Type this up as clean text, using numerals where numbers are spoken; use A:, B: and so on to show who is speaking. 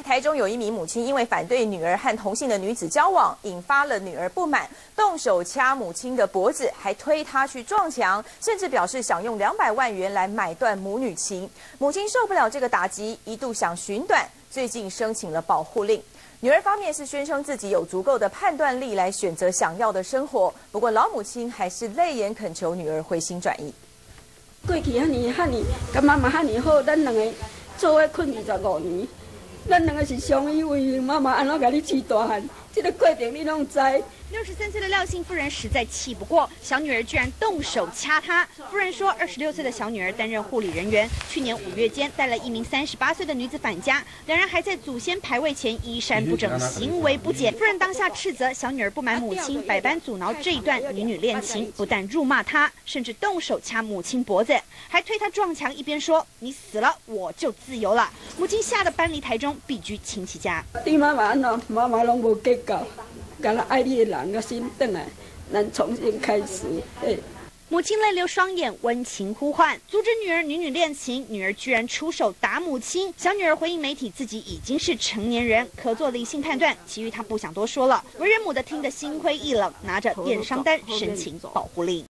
A: 台中有一名母亲因为反对女儿和同性的女子交往，引发了女儿不满，动手掐母亲的脖子，还推她去撞墙，甚至表示想用200万元来买断母女情。母亲受不了这个打击，一度想寻短，最近申请了保护令。女儿方面是宣称自己有足够的判断力来选择想要的生活，不过老母亲还是泪眼恳求女儿回心转意。
B: 过去遐尼，甲妈妈遐尼好，咱两个做伙困25年，咱两个是相依为命。妈妈安怎甲你饲大汉，这个过程你拢知。
C: 63岁的廖姓夫人实在气不过，小女儿居然动手掐她。夫人说，26岁的小女儿担任护理人员，去年5月间带了一名38岁的女子返家，两人还在祖先牌位前衣衫不整，行为不检。夫人当下斥责小女儿不满母亲，百般阻挠这一段母女恋情，不但辱骂她，甚至动手掐母亲脖子，还推她撞墙，一边说你死了我就自由了。母亲吓得搬离台中，避居亲戚家。
B: 对妈妈安怎，妈妈拢无计较。敢若爱你的人个心转来，咱重新开始。
C: 母亲泪流双眼，温情呼唤，阻止女儿女恋情，女儿居然出手打母亲。小女儿回应媒体，自己已经是成年人，可做理性判断，其余她不想多说了。为人母的听得心灰意冷，拿着验伤单申请保护令。